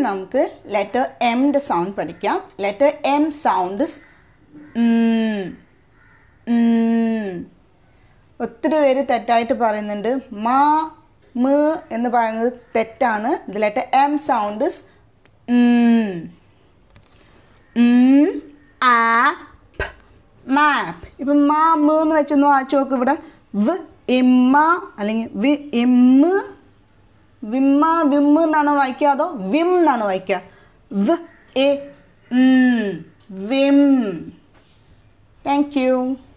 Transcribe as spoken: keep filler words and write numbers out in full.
നമുക്ക് ലെറ്റർ എമ്മിൻ്റെ സൗണ്ട് പഠിക്കാം. ലെറ്റർ എം സൗണ്ട് ഒത്തിരി പേര് തെറ്റായിട്ട് പറയുന്നുണ്ട്. മാ മ് എന്ന് പറയുന്നത് തെറ്റാണ്. ഇത് ലെറ്റർ എം സൗണ്ട് ആപ്പ് മാപ്പ്. ഇപ്പം മാ മ് എന്ന് വെച്ചൊന്ന് വായിച്ചു നോക്ക്. ഇവിടെ വ് ഇമ്മ അല്ലെങ്കിൽ വി ഇമ്മ് വിമ്മ വിമ്മ് എന്നാണ് വായിക്കുക അതോ വിം എന്നാണ് വായിക്കുക? വ് എ വിം. Thank you.